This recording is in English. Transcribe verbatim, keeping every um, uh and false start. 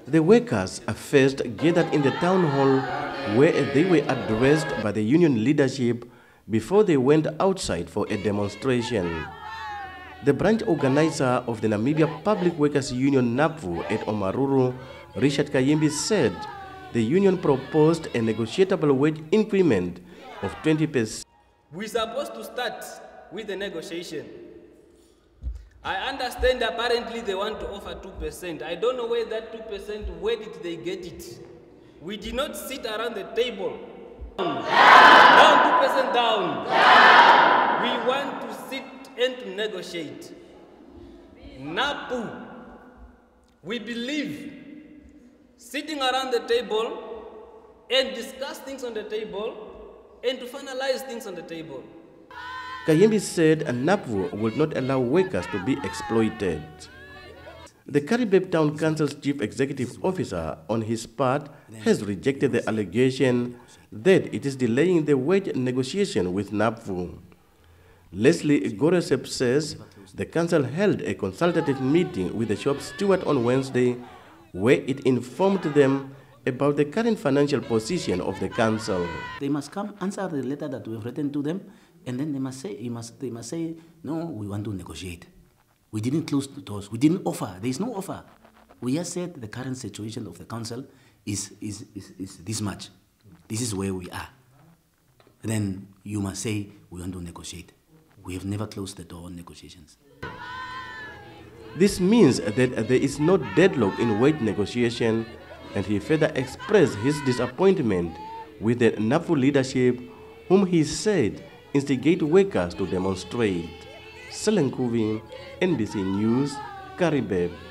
The workers are first gathered in the town hall where they were addressed by the union leadership before they went outside for a demonstration. The branch organizer of the Namibia Public Workers Union NAPFU at Omaruru, Richard Kayembi, said the union proposed a negotiable wage increment of twenty percent. We're supposed to start with the negotiation. I understand apparently they want to offer two percent. I don't know where that two percent, where did they get it? We did not sit around the table. Down, down two percent down. Down. We want to sit and to negotiate. NAPU, we believe sitting around the table and discuss things on the table and to finalize things on the table. Kayembi said NAPFU would not allow workers to be exploited. The Karibeb Town Council's chief executive officer, on his part, has rejected the allegation that it is delaying the wage negotiation with NAPFU. Leslie Goresep says the council held a consultative meeting with the shop steward on Wednesday where it informed them about the current financial position of the council. They must come answer the letter that we have written to them, and then they must say, you must, they must say, no, we want to negotiate. We didn't close the doors. We didn't offer. There is no offer. We just said the current situation of the council is, is, is, is this much. This is where we are. And then you must say, we want to negotiate. We have never closed the door on negotiations. This means that there is no deadlock in wage negotiation, and he further expressed his disappointment with the NAPFU leadership, whom he said instigate workers to demonstrate. Selenkuvi, N B C News, Karibeb.